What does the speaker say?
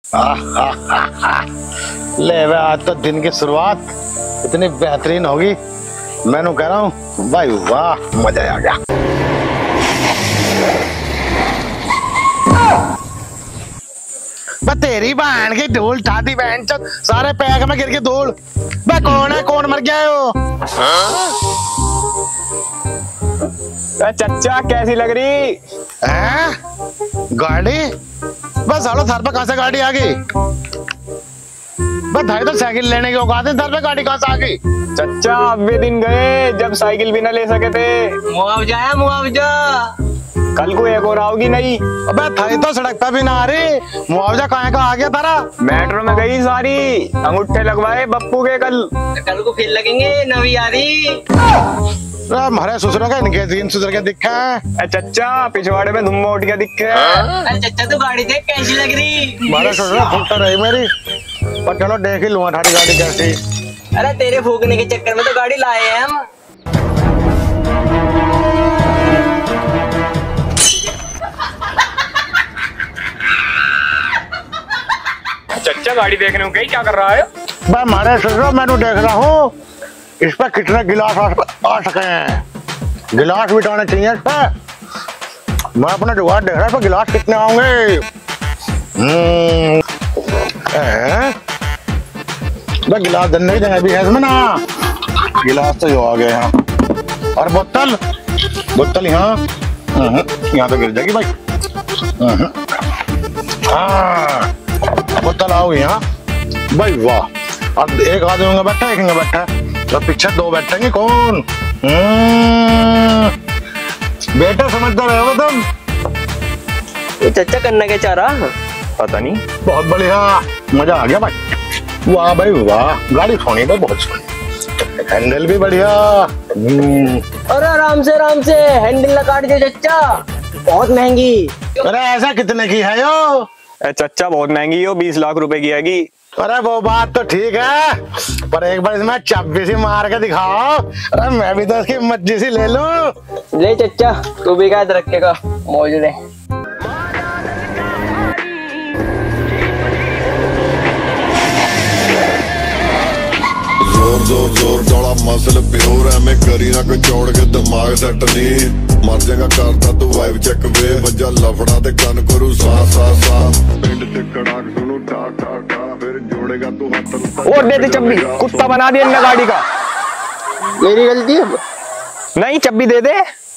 ले वे आज तो दिन की शुरुआत इतनी बेहतरीन होगी। मैंने कह रहा हूँ भाई वाह मजा आ गया। तेरी बहन की धूल ठाती बहन चो सारे पैक में गिर के धूल। कौन है, कौन मर गया हो? चच्चा कैसी लग रही है गाड़ी? बस सालों थर पे कहां से गाड़ी आ गई? बधाई तो साइकिल लेने की औकात है, थर पे गाड़ी कहां से आ गई? चच्चा अब भी दिन गए जब साइकिल भी ना ले सके थे। मुआवजा है मुआवजा। कल को एक और आओगी नहीं। अबे थाई तो सड़क पे भी ना आ रही, मुआवजा कहाँ का आ गया तारा? मेट्रो में गई सारी, अंगूठे लगवाए बप्पू के कल को फिर लगेंगे नवी आ रही। हमारे ससुर का इनके दिन सुधर के दिखा है। चच्चा पिछवाड़े में धुम्मा उठ गया दिखे। अरे चच्चा तो गाड़ी देख कैसी लग रही। हमारे ससुर फूकता रही मेरी, पर चलो देख ही लूंगा थारी गाड़ी कैसी। अरे तेरे फूकने के चक्कर में तो गाड़ी लाए हैं हम। चच्चा गाड़ी देखने को गई, क्या कर रहा है? मैं हमारे ससुर मैंने देख रहा हूँ इस पे कितने गिलास आ सके हैं। गिलास भी आने चाहिए इस पे। मैं अपना जुगाड़ देख रहा हूँ गिलास कितने आएंगे। गिलास दन नहीं देंगे अभी है इसमें ना। गिलास तो जो आ गए हैं और बोतल बोतल यहाँ तो गिर जाएगी भाई। हाँ बोतल आओ यहाँ भाई वाह। अब एक आदमी होंगे बैठा, एक बैठा तो पीछे दो बैठेंगे कौन? बेटा समझता रहे हो तुम? ये चच्चा करना क्या चाह रहा? पता नहीं। बहुत बढ़िया मजा आ गया भाई। वाह भाई वाह, गाड़ी सोनी भाई बहुत सोनी, हैंडल भी बढ़िया। अरे आराम से हैंडल ना काट दे चच्चा, बहुत महंगी। अरे ऐसा कितने की है यो? चच्चा बहुत महंगी हो, 20 लाख रुपए की आएगी। अरे वो बात तो ठीक है, पर एक बार इसमें चब्बी सी मार के दिखाओ। अरे मैं भी तो इसकी मर्जी सी ले लूं। ले चच्चा तू भी याद रखेगा, मौज ले। जोर जोर जोड़ा मसल प्योर है, मैं करी ना कोई चौड़ के दिमाग सेट नहीं। मर जाएगा करता तू वाइब चेक वे, बजा लफड़ा ते कन करू सा सा सा। पिंड ते कड़ाक सुनो ठा ठा ठा, फिर जोड़ेगा तू हाथ। और दे दे चब्बी, कुत्ता बना दिया इन गाड़ी का। मेरी गलती है नहीं, चब्बी दे दे।